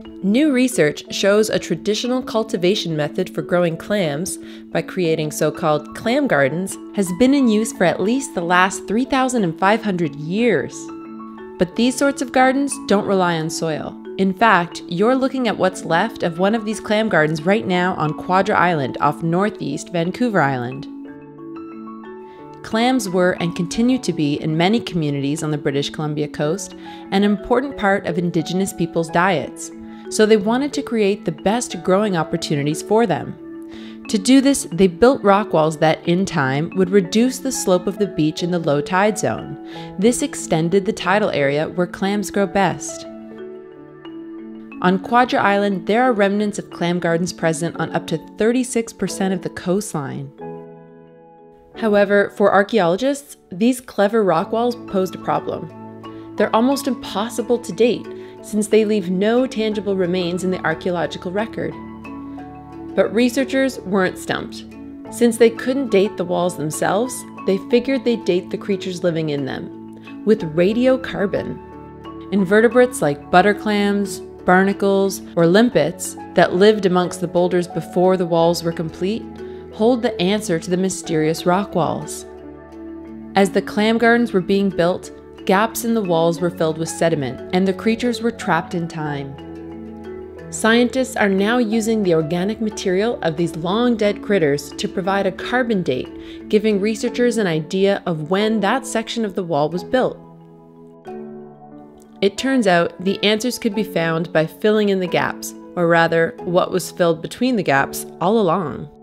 New research shows a traditional cultivation method for growing clams, by creating so-called clam gardens, has been in use for at least the last 3,500 years. But these sorts of gardens don't rely on soil. In fact, you're looking at what's left of one of these clam gardens right now on Quadra Island off northeast Vancouver Island. Clams were and continue to be, in many communities on the British Columbia coast, an important part of Indigenous people's diets, so they wanted to create the best growing opportunities for them. To do this, they built rock walls that, in time, would reduce the slope of the beach in the low tide zone. This extended the tidal area where clams grow best. On Quadra Island, there are remnants of clam gardens present on up to 36% of the coastline. However, for archaeologists, these clever rock walls posed a problem. They're almost impossible to date, since they leave no tangible remains in the archaeological record. But researchers weren't stumped. Since they couldn't date the walls themselves, they figured they'd date the creatures living in them, with radiocarbon. Invertebrates like butter clams, barnacles, or limpets that lived amongst the boulders before the walls were complete hold the answer to the mysterious rock walls. As the clam gardens were being built, gaps in the walls were filled with sediment, and the creatures were trapped in time. Scientists are now using the organic material of these long-dead critters to provide a carbon date, giving researchers an idea of when that section of the wall was built. It turns out the answers could be found by filling in the gaps, or rather, what was filled between the gaps all along.